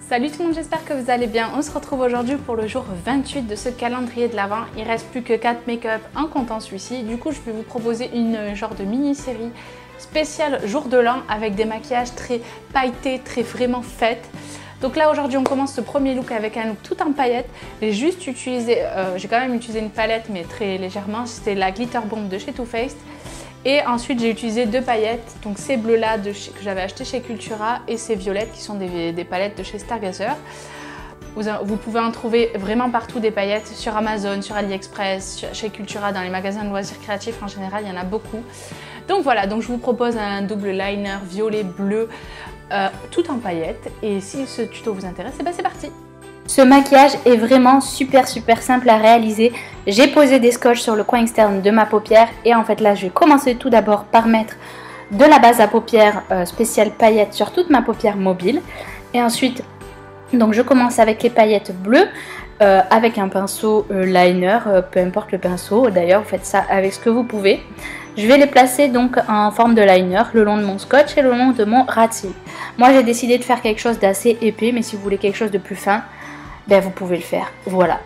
Salut tout le monde, j'espère que vous allez bien. On se retrouve aujourd'hui pour le jour 28 de ce calendrier de l'Avent. Il reste plus que 4 make-up en comptant celui-ci. Du coup, je vais vous proposer une genre de mini-série spéciale jour de l'an avec des maquillages très pailletés, très vraiment fêtes. Donc là aujourd'hui on commence ce premier look avec un look tout en paillettes. J'ai juste utilisé, j'ai quand même utilisé une palette mais très légèrement, c'était la Glitter Bomb de chez Too Faced. Et ensuite j'ai utilisé deux paillettes, donc ces bleus là que j'avais acheté chez Cultura et ces violettes qui sont des palettes de chez Stargazer. Vous pouvez en trouver vraiment partout des paillettes, sur Amazon, sur AliExpress, chez Cultura, dans les magasins de loisirs créatifs en général, il y en a beaucoup. Donc voilà, donc je vous propose un double liner violet-bleu tout en paillettes. Et si ce tuto vous intéresse, et ben c'est parti! Ce maquillage est vraiment super simple à réaliser. J'ai posé des scotch sur le coin externe de ma paupière et en fait là je vais commencer tout d'abord par mettre de la base à paupières spéciale paillettes sur toute ma paupière mobile. Et ensuite, donc je commence avec les paillettes bleues avec un pinceau liner, peu importe le pinceau, d'ailleurs vous faites ça avec ce que vous pouvez. Je vais les placer donc en forme de liner le long de mon scotch et le long de mon ras de cils. Moi j'ai décidé de faire quelque chose d'assez épais, mais si vous voulez quelque chose de plus fin, ben vous pouvez le faire, voilà.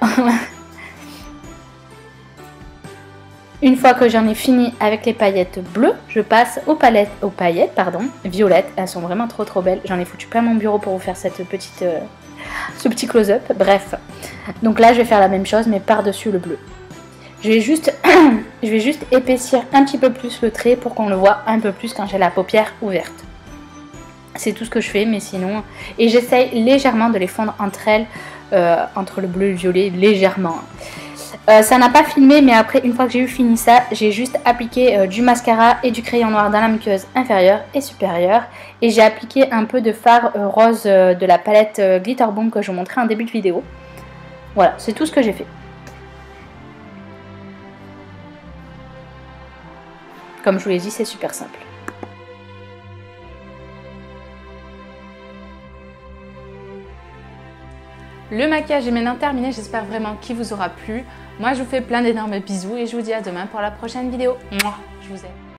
Une fois que j'en ai fini avec les paillettes bleues, je passe aux paillettes violettes. Elles sont vraiment trop belles. J'en ai foutu plein mon bureau pour vous faire ce petit close-up. Bref, donc là je vais faire la même chose mais par-dessus le bleu. Je vais juste épaissir un petit peu plus le trait pour qu'on le voit un peu plus quand j'ai la paupière ouverte. C'est tout ce que je fais, mais sinon... Et j'essaye légèrement de les fondre entre elles, entre le bleu et le violet, légèrement. Ça n'a pas filmé, mais après, une fois que j'ai eu fini ça, j'ai juste appliqué du mascara et du crayon noir dans la muqueuse inférieure et supérieure. Et j'ai appliqué un peu de fard rose de la palette Glitter Bomb que je vous montrais en début de vidéo. Voilà, c'est tout ce que j'ai fait. Comme je vous l'ai dit, c'est super simple. Le maquillage est maintenant terminé, j'espère vraiment qu'il vous aura plu. Moi je vous fais plein d'énormes bisous et je vous dis à demain pour la prochaine vidéo. Mouah, je vous aime.